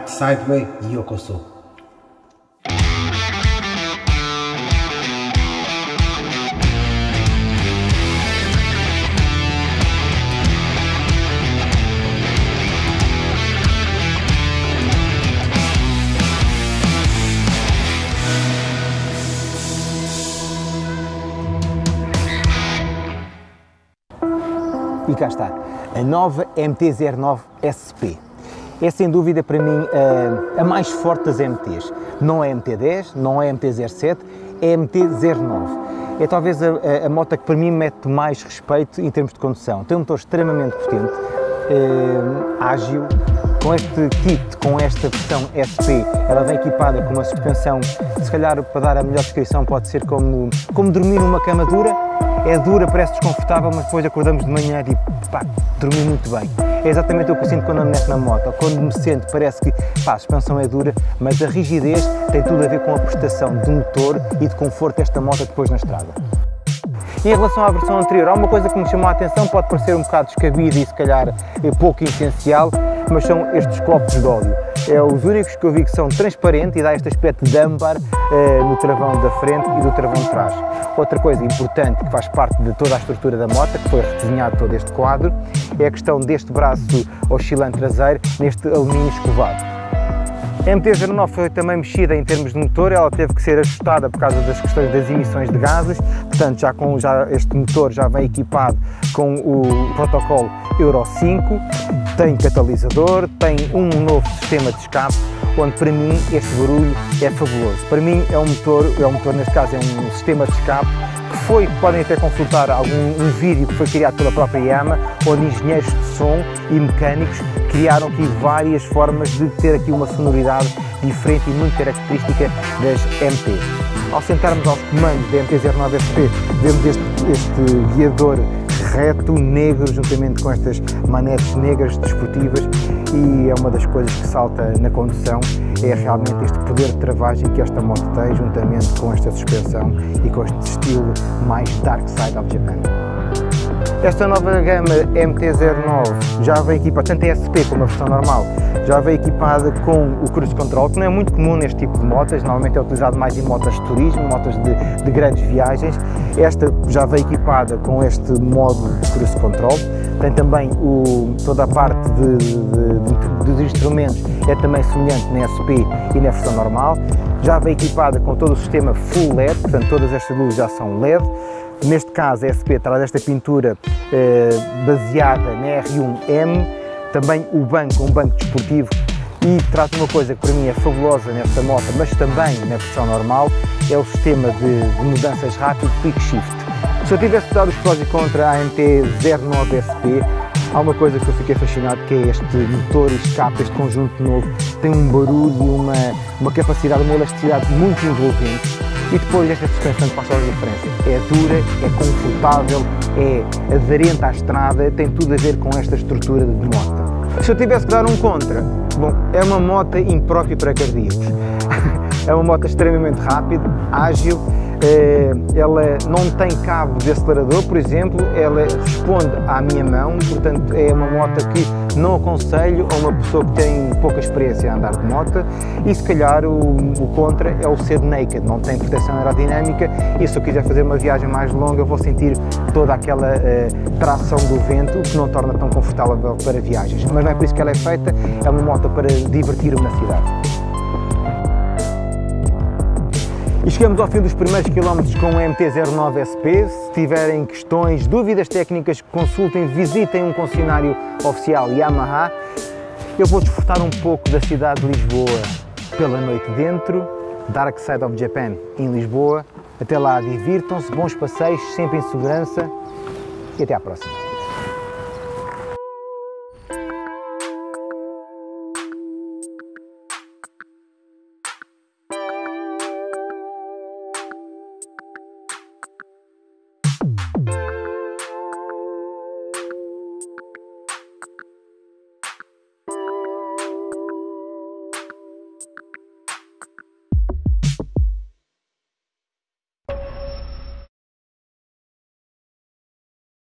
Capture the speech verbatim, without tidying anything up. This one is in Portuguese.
Dark Sideway Yokoso. E cá está, a nova M T zero nove S P. É sem dúvida para mim a, a mais forte das M Ts. Não é M T dez, não é M T zero sete, é M T zero nove. É talvez a, a, a moto que para mim mete mais respeito em termos de condução. Tem um motor extremamente potente, eh, ágil. Com este kit, com esta versão S P, ela vem equipada com uma suspensão, se calhar para dar a melhor descrição pode ser como, como dormir numa cama dura. É dura, parece desconfortável, mas depois acordamos de manhã e pá, dormi muito bem. É exatamente o que eu sinto quando ando nesta na moto. Quando me sento parece que pá, a suspensão é dura, mas a rigidez tem tudo a ver com a prestação do motor e de conforto desta moto depois na estrada. E em relação à versão anterior, há uma coisa que me chamou a atenção, pode parecer um bocado descabida e se calhar é pouco essencial, mas são estes copos de óleo. É os únicos que eu vi que são transparentes e dá este aspecto de âmbar eh, no travão da frente e do travão de trás. Outra coisa importante que faz parte de toda a estrutura da moto, que foi redesenhado todo este quadro, é a questão deste braço oscilante traseiro neste alumínio escovado. A M T zero nove foi também mexida em termos de motor, ela teve que ser ajustada por causa das questões das emissões de gases, portanto já com já este motor já vem equipado com o protocolo Euro cinco, tem catalisador, tem um novo sistema de escape, onde para mim este barulho é fabuloso. Para mim é um motor, é um motor neste caso é um sistema de escape que foi, podem até consultar algum um vídeo que foi criado pela própria Yamaha, onde engenheiros de som e mecânicos criaram aqui várias formas de ter aqui uma sonoridade diferente e muito característica das M Ts. Ao sentarmos aos comandos da M T zero nove S P, vemos este, este guiador reto, negro, juntamente com estas manetes negras desportivas, e é uma das coisas que salta na condução, é realmente este poder de travagem que esta moto tem, juntamente com esta suspensão e com este estilo mais Dark Side of Japan. Esta nova gama M T zero nove já vem equipada, tanto a S P como a versão normal, já vem equipada com o Cruise Control, que não é muito comum neste tipo de motas, normalmente é utilizado mais em motas de turismo, motas de, de grandes viagens. Esta já vem equipada com este modo de Cruise Control, tem também o, toda a parte de, de, de, dos instrumentos, é também semelhante na S P e na versão normal, já vem equipada com todo o sistema Full L E D, portanto todas estas luzes já são L E D. Neste caso a S P traz esta pintura eh, baseada na R um M, também o banco, um banco desportivo, e traz uma coisa que para mim é fabulosa nesta moto, mas também na versão normal, é o sistema de, de mudanças rápido Quick Shift. Se eu tivesse de dar os prós e contra a M T zero nove S P, há uma coisa que eu fiquei fascinado, que é este motor e escape, este conjunto novo, tem um barulho e uma, uma capacidade, uma elasticidade muito envolvente. E depois esta suspensão que faz toda a diferença. É dura, é confortável, é aderente à estrada, tem tudo a ver com esta estrutura de moto. Se eu tivesse que dar um contra, bom, é uma moto imprópria para cardíacos. É uma moto extremamente rápida, ágil, ela não tem cabo de acelerador, por exemplo, ela responde à minha mão, portanto é uma moto que não aconselho a uma pessoa que tem pouca experiência a andar de moto, e se calhar o, o contra é o ser naked, não tem proteção aerodinâmica, e se eu quiser fazer uma viagem mais longa vou sentir toda aquela uh, tração do vento, o que não torna tão confortável para viagens, mas não é por isso que ela é feita, é uma moto para divertir-me na cidade. E chegamos ao fim dos primeiros quilómetros com o M T zero nove S P. Se tiverem questões, dúvidas técnicas, consultem, visitem um concessionário oficial Yamaha. Eu vou desfrutar um pouco da cidade de Lisboa pela noite dentro, Dark Side of Japan em Lisboa. Até lá, divirtam-se, bons passeios, sempre em segurança, e até à próxima.